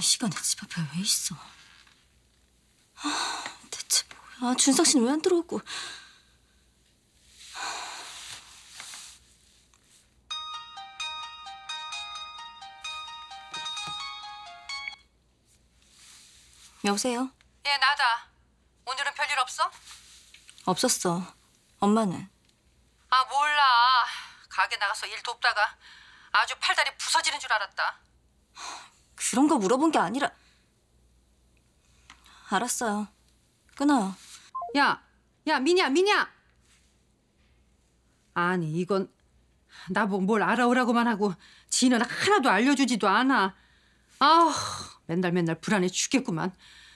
이 시간에 집 앞에 왜 있어? 대체 뭐야? 준상 씨는 왜 안 들어오고? 여보세요? 예, 나다. 오늘은 별일 없어? 없었어. 엄마는? 아, 몰라. 가게 나가서 일 돕다가 아주 팔다리 부서지는 줄 알았다. 그런 거 물어본 게 아니라. 알았어요. 끊어요. 야, 미냐. 아니, 이건 나보고 뭘 알아오라고만 하고 지는 하나도 알려주지도 않아. 아우, 맨날 불안해 죽겠구만.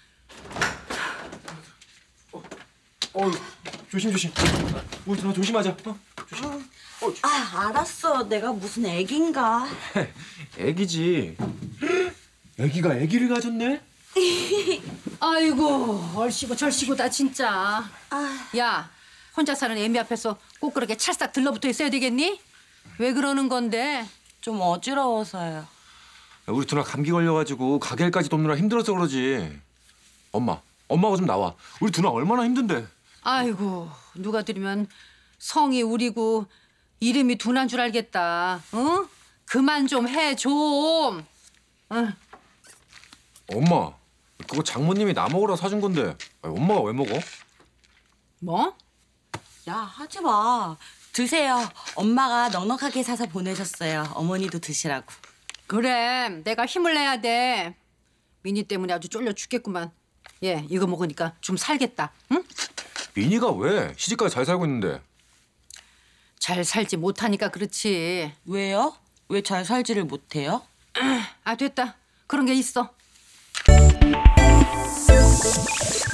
조심. 우리 누나 조심하자. 조심. 알았어. 내가 무슨 애긴가. 애기지. 애기가 애기를 가졌네? 아이고, 얼씨고 절씨고 다 진짜. 야, 혼자 사는 애미 앞에서 꼭 그렇게 찰싹 들러붙어 있어야 되겠니? 왜 그러는 건데? 좀 어지러워서요. 우리 누나 감기 걸려가지고 가게까지 돕느라 힘들어서 그러지. 엄마가 좀 나와. 우리 누나 얼마나 힘든데. 아이고, 누가 들으면 성이 우리고 이름이 둔한 줄 알겠다. 응? 그만 좀 해, 좀. 응. 엄마, 그거 장모님이 나 먹으라 사준 건데 엄마가 왜 먹어? 뭐? 야, 하지 마. 드세요. 엄마가 넉넉하게 사서 보내셨어요. 어머니도 드시라고. 그래, 내가 힘을 내야 돼. 미니 때문에 아주 쫄려 죽겠구만. 예, 이거 먹으니까 좀 살겠다. 응? 미니가 왜? 시집까지 잘 살고 있는데. 잘 살지 못하니까 그렇지. 왜요? 왜 잘 살지를 못해요? 아, 됐다. 그런 게 있어.